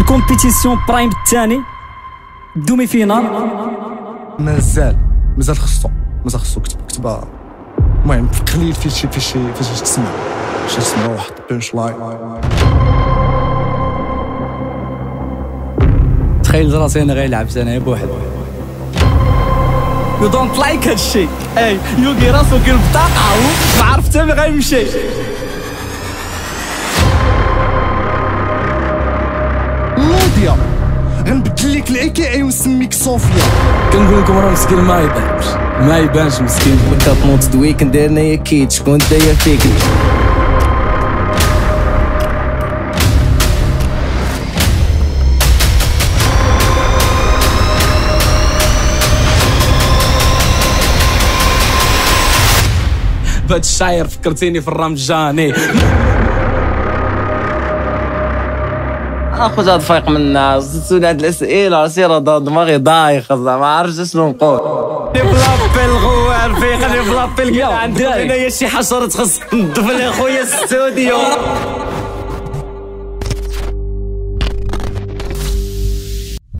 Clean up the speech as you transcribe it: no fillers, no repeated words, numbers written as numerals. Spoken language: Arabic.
الكومبيتيسيون برايم الثاني دومي فينال. مازال خصو كتبها. المهم في قليل فاش تسمع واحد بنش لاين. تخيل راسي انا غيلعب انا بوحدي. يو دونت لايك هادشي. اي يوغي راسو كالبطاقه ما عرف حتى فين غيمشي. لوديا غنبدل لك العكاعي ونسميك صوفيا. كنقول لكم راه مسكين ما يبانش مسكين. كتنوض دوي كندير نايا كيت شكون داير فيك. بهاد الشاعر فكرتيني في الرمجاني. اخويا فايق من الناس سولي هاد الاسئله سير دماغي دايخ ما عرفتش شنو نقول. بلابي الغوار فيقني بلابي الكل عندي هنايا شي حشره تخص تنظف لي خويا الاستوديو.